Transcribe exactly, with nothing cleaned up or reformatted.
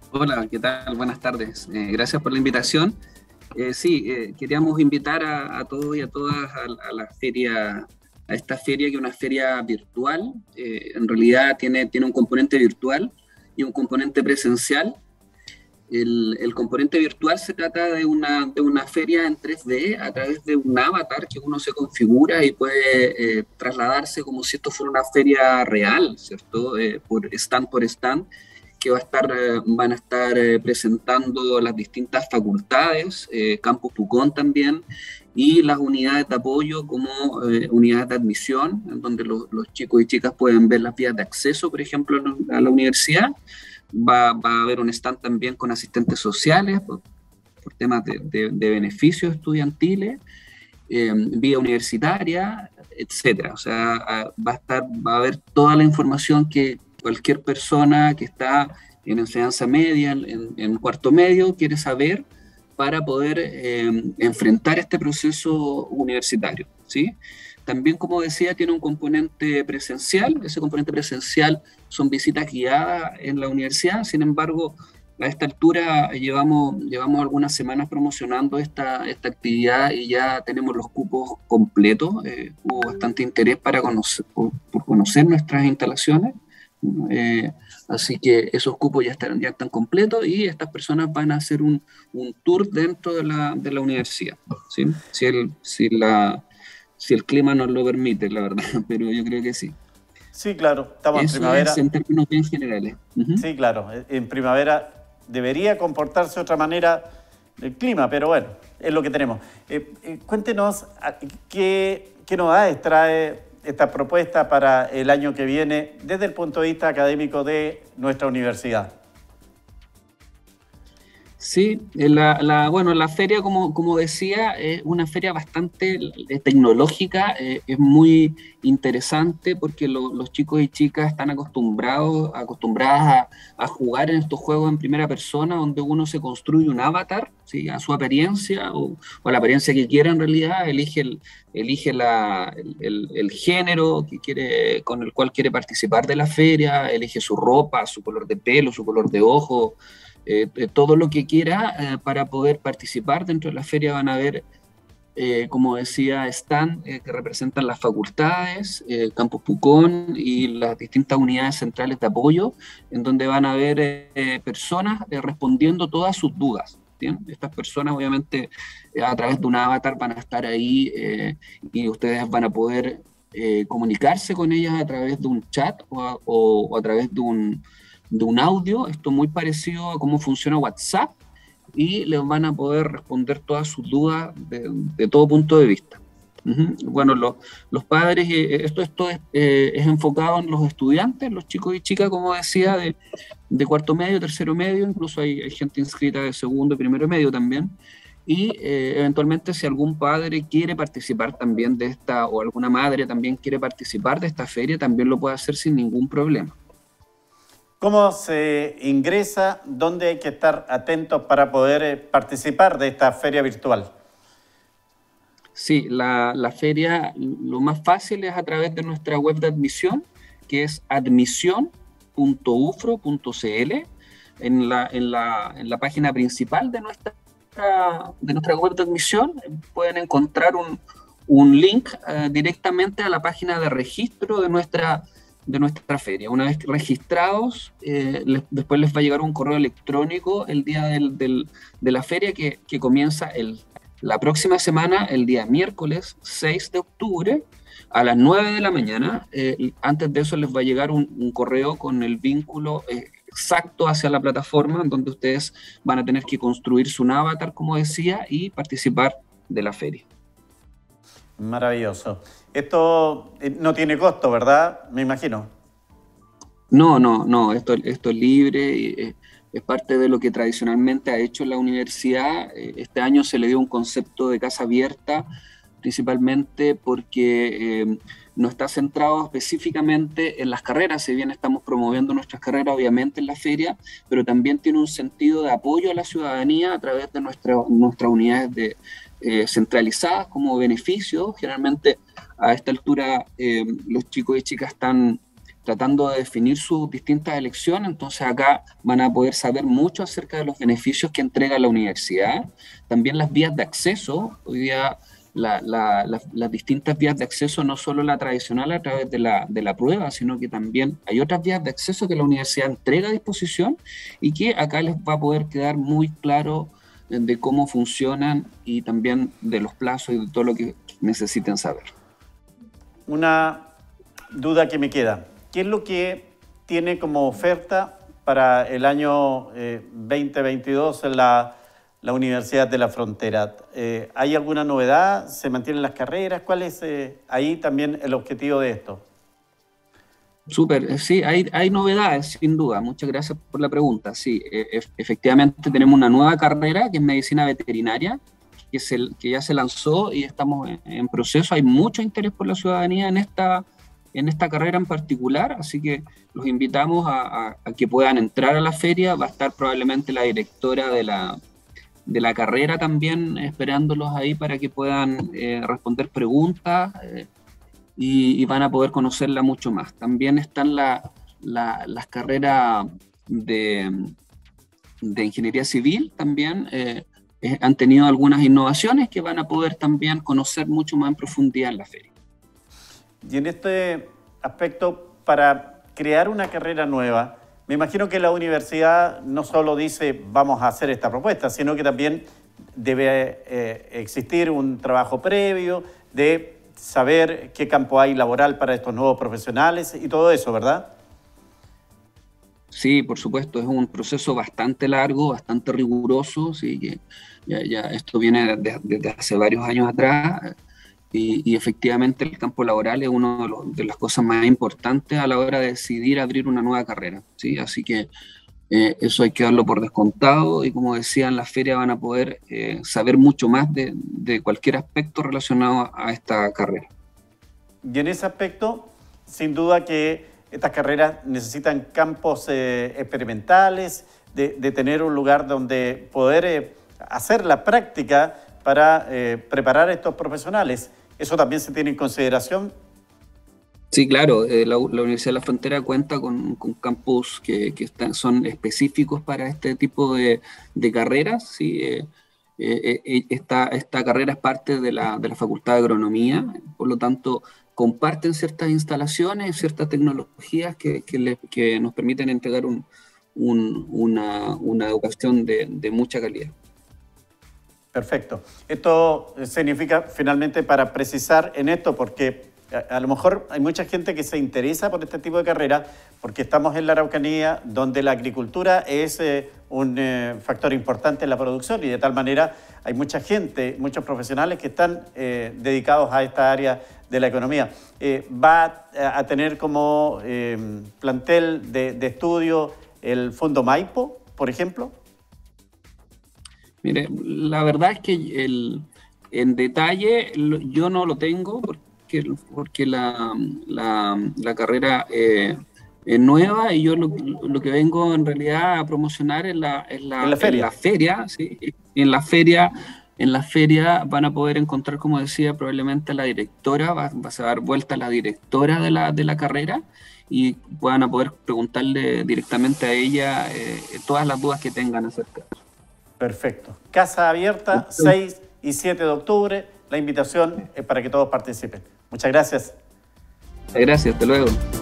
Hola, ¿qué tal? Buenas tardes. Eh, gracias por la invitación. Eh, sí, eh, queríamos invitar a, a todos y a todas a, a la feria, a esta feria que es una feria virtual. Eh, en realidad tiene, tiene un componente virtual y un componente presencial. El, el componente virtual se trata de una, de una feria en tres D a través de un avatar que uno se configura y puede eh, trasladarse como si esto fuera una feria real, ¿cierto? Eh, por stand por stand que va a estar, eh, van a estar eh, presentando las distintas facultades, eh, Campus Pucón también, y las unidades de apoyo como eh, unidades de admisión, en donde lo, los chicos y chicas pueden ver las vías de acceso, por ejemplo, a la universidad. Va, va a haber un stand también con asistentes sociales por, por temas de, de, de beneficios estudiantiles, eh, vía universitaria, etcétera. O sea, a, va a estar, va a haber toda la información que cualquier persona que está en enseñanza media, en, en cuarto medio, quiere saber para poder eh, enfrentar este proceso universitario, ¿sí? También, como decía, tiene un componente presencial. Ese componente presencial son visitas guiadas en la universidad. Sin embargo, a esta altura llevamos, llevamos algunas semanas promocionando esta, esta actividad y ya tenemos los cupos completos. Eh, hubo bastante interés para conocer, por, por conocer nuestras instalaciones. Eh, así que esos cupos ya están, ya están completos y estas personas van a hacer un, un tour dentro de la, de la universidad, ¿sí? Si, el, si, la, si el clima nos lo permite, la verdad, pero yo creo que sí. Sí, claro, estamos en Eso es primavera. en términos bien generales. Uh-huh. Sí, claro, en primavera debería comportarse de otra manera el clima, pero bueno, es lo que tenemos. Eh, eh, cuéntenos qué, qué novedades trae esta propuesta para el año que viene desde el punto de vista académico de nuestra universidad. Sí, la, la, bueno, la feria, como, como decía, es una feria bastante tecnológica, eh, es muy interesante porque lo, los chicos y chicas están acostumbrados, acostumbradas a, a jugar en estos juegos en primera persona, donde uno se construye un avatar, ¿sí? A su apariencia o, o a la apariencia que quiera en realidad, elige, el, elige la, el, el, el género que quiere, con el cual quiere participar de la feria, elige su ropa, su color de pelo, su color de ojo. Eh, todo lo que quiera eh, para poder participar dentro de la feria. Van a ver, eh, como decía, stand eh, que representan las facultades, eh, Campus Pucón y las distintas unidades centrales de apoyo, en donde van a ver eh, personas eh, respondiendo todas sus dudas. ¿Bien? Estas personas obviamente eh, a través de un avatar van a estar ahí eh, y ustedes van a poder eh, comunicarse con ellas a través de un chat o a, o, o a través de un de un audio, esto muy parecido a cómo funciona WhatsApp, y les van a poder responder todas sus dudas de, de todo punto de vista. Uh-huh. Bueno, lo, los padres, eh, esto, esto es, eh, es enfocado en los estudiantes, los chicos y chicas, como decía, de, de cuarto medio, tercero medio, incluso hay, hay gente inscrita de segundo y primero medio también, y eh, eventualmente si algún padre quiere participar también de esta, o alguna madre también quiere participar de esta feria, también lo puede hacer sin ningún problema. ¿Cómo se ingresa? ¿Dónde hay que estar atentos para poder participar de esta feria virtual? Sí, la, la feria, lo más fácil es a través de nuestra web de admisión, que es admisión punto u f r o punto c l. En la, en la, en la página principal de nuestra, de nuestra web de admisión pueden encontrar un, un link eh, directamente a la página de registro de nuestra de nuestra feria. Una vez registrados, eh, les, después les va a llegar un correo electrónico el día del, del, de la feria que, que comienza el, la próxima semana, el día miércoles seis de octubre, a las nueve de la mañana. Eh, antes de eso les va a llegar un, un correo con el vínculo eh, exacto hacia la plataforma, donde ustedes van a tener que construir su avatar, como decía, y participar de la feria. Maravilloso. Esto no tiene costo, ¿verdad? Me imagino. No, no, no. Esto, esto es libre y eh, es parte de lo que tradicionalmente ha hecho la universidad. Este año se le dio un concepto de casa abierta, principalmente porque eh, no está centrado específicamente en las carreras, si bien estamos promoviendo nuestras carreras obviamente en la feria, pero también tiene un sentido de apoyo a la ciudadanía a través de nuestra, nuestras unidades de, eh, centralizadas como beneficio. Generalmente a esta altura eh, los chicos y chicas están tratando de definir sus distintas elecciones. Entonces acá van a poder saber mucho acerca de los beneficios que entrega la universidad, también las vías de acceso. Hoy día la, la, la, las distintas vías de acceso, no solo la tradicional a través de la, de la prueba, sino que también hay otras vías de acceso que la universidad entrega a disposición y que acá les va a poder quedar muy claro de cómo funcionan y también de los plazos y de todo lo que necesiten saber. Una duda que me queda. ¿Qué es lo que tiene como oferta para el año eh, veinte veintidós en la, la Universidad de la Frontera? Eh, ¿Hay alguna novedad? ¿Se mantienen las carreras? ¿Cuál es eh, ahí también el objetivo de esto? Súper, sí, hay, hay novedades, sin duda. Muchas gracias por la pregunta. Sí, e efectivamente tenemos una nueva carrera que es medicina veterinaria, que, se, que ya se lanzó y estamos en, en proceso. Hay mucho interés por la ciudadanía en esta, en esta carrera en particular, así que los invitamos a, a, a que puedan entrar a la feria. Va a estar probablemente la directora de la, de la carrera también esperándolos ahí para que puedan eh, responder preguntas. Eh, Y, y van a poder conocerla mucho más. También están la, la, las carreras de, de ingeniería civil, también eh, eh, han tenido algunas innovaciones que van a poder también conocer mucho más en profundidad en la feria. Y en este aspecto, para crear una carrera nueva, me imagino que la universidad no solo dice vamos a hacer esta propuesta, sino que también debe eh, existir un trabajo previo de saber qué campo hay laboral para estos nuevos profesionales y todo eso, ¿verdad? Sí, por supuesto, es un proceso bastante largo, bastante riguroso, sí, que ya, ya esto viene desde, desde hace varios años atrás y, y efectivamente el campo laboral es una de, los, de las cosas más importantes a la hora de decidir abrir una nueva carrera, ¿sí? Así que Eh, eso hay que darlo por descontado y como decía, en la feria van a poder eh, saber mucho más de, de cualquier aspecto relacionado a esta carrera. Y en ese aspecto, sin duda que estas carreras necesitan campos eh, experimentales, de, de tener un lugar donde poder eh, hacer la práctica para eh, preparar a estos profesionales. ¿Eso también se tiene en consideración? Sí, claro, eh, la, la Universidad de la Frontera cuenta con, con campus que, que están, son específicos para este tipo de, de carreras. ¿Sí? Eh, eh, eh, esta, esta carrera es parte de la, de la Facultad de Agronomía, por lo tanto comparten ciertas instalaciones, ciertas tecnologías que, que, le, que nos permiten entregar un, un, una, una educación de, de mucha calidad. Perfecto. Esto significa finalmente, para precisar en esto, porque a lo mejor hay mucha gente que se interesa por este tipo de carrera porque estamos en la Araucanía, donde la agricultura es eh, un eh, factor importante en la producción y de tal manera hay mucha gente, muchos profesionales que están eh, dedicados a esta área de la economía. Eh, ¿Va a tener como eh, plantel de, de estudio el Fondo Maipo, por ejemplo? Mire, la verdad es que el, en detalle yo no lo tengo porque Que, porque la, la, la carrera eh, es nueva y yo lo, lo que vengo en realidad a promocionar es la, es la, en la feria, en la feria, ¿sí? En la feria, en la feria van a poder encontrar, como decía, probablemente a la directora, va, va a dar vuelta a la directora de la, de la carrera y van a poder preguntarle directamente a ella eh, todas las dudas que tengan acerca de eso. Perfecto. Casa abierta, seis y siete de octubre. La invitación es para que todos participen. Muchas gracias. Gracias, hasta luego.